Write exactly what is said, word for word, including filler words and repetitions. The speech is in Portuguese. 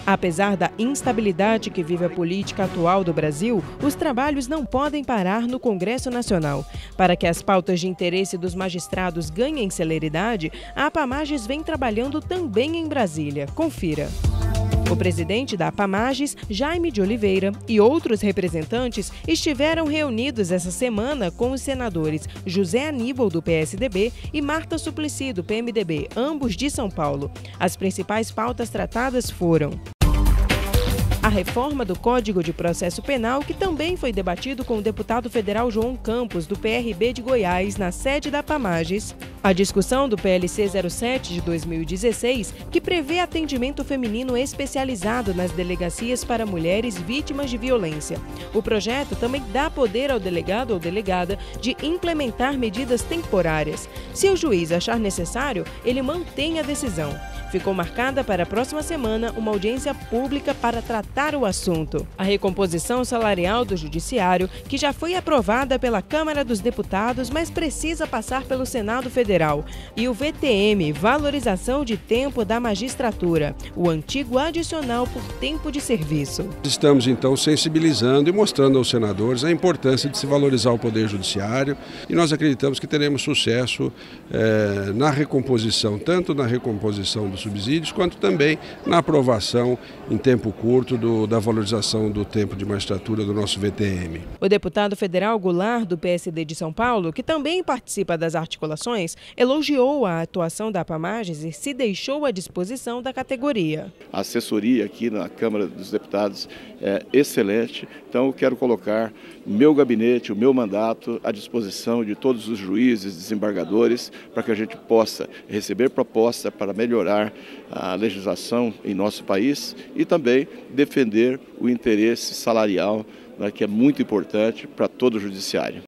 Apesar da instabilidade que vive a política atual do Brasil, os trabalhos não podem parar no Congresso Nacional. Para que as pautas de interesse dos magistrados ganhem celeridade, a APAMAGES vem trabalhando também em Brasília. Confira. O presidente da APAMAGES, Jaime de Oliveira, e outros representantes estiveram reunidos essa semana com os senadores José Aníbal, do P S D B, e Marta Suplicy, do P M D B, ambos de São Paulo. As principais pautas tratadas foram: a reforma do Código de Processo Penal, que também foi debatido com o deputado federal João Campos, do P R B de Goiás, na sede da APAMAGES. A discussão do P L C zero sete de dois mil e dezesseis, que prevê atendimento feminino especializado nas delegacias para mulheres vítimas de violência. O projeto também dá poder ao delegado ou delegada de implementar medidas temporárias. Se o juiz achar necessário, ele mantém a decisão. Ficou marcada para a próxima semana uma audiência pública para tratar o assunto. A recomposição salarial do Judiciário, que já foi aprovada pela Câmara dos Deputados, mas precisa passar pelo Senado Federal. E o V T M, valorização de tempo da magistratura, o antigo adicional por tempo de serviço. Estamos então sensibilizando e mostrando aos senadores a importância de se valorizar o Poder Judiciário, e nós acreditamos que teremos sucesso eh, na recomposição, tanto na recomposição do subsídios, quanto também na aprovação em tempo curto do, da valorização do tempo de magistratura do nosso V T M. O deputado federal Goulart, do P S D de São Paulo, que também participa das articulações, elogiou a atuação da APAMAGES e se deixou à disposição da categoria. A assessoria aqui na Câmara dos Deputados é excelente, então eu quero colocar meu gabinete, o meu mandato à disposição de todos os juízes, desembargadores, para que a gente possa receber proposta para melhorar a legislação em nosso país e também defender o interesse salarial, né, que é muito importante para todo o judiciário.